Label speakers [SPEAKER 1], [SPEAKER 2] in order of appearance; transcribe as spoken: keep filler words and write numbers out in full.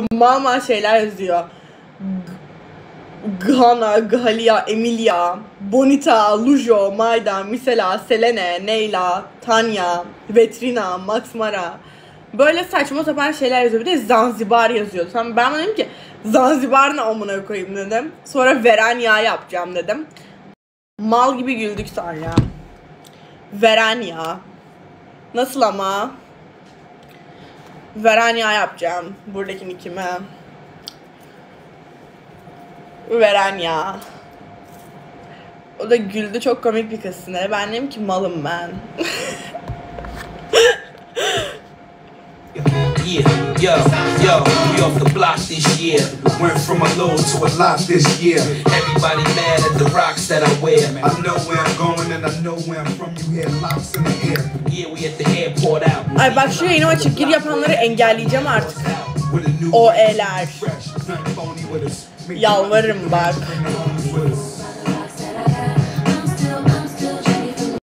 [SPEAKER 1] mal mal şeyler yazıyor. Gana, Galia, Emilia, Bonita, Lujo, Mayda, Misela, Selene, Neyla, Tanya, Vetrina, Max Mara. Böyle saçma sapan şeyler yazıyor. Bir de Zanzibar yazıyor. Tamam, ben dedim ki Zanzibar ne amına koyayım dedim. Sonra Veranya yapacağım dedim. Mal gibi güldük sonra. Veranya. Nasıl ama? Veranya yapacağım. Buradaki nickime. Veranya. O da güldü, çok komik bir kız sinir. Ben dedim ki malım ben.
[SPEAKER 2] Yeah, yo, yo, we off the block this year. Went from a low to a lot this year. Everybody mad at the rocks that I wear. I know where I'm going and I know where I'm from. You hear locks in the air. Yeah, we at the airport out.
[SPEAKER 1] Ay bak şu yayınıma açıp gir yapanları engelleyeceğim artık. O e'ler. Yalvarırım bak.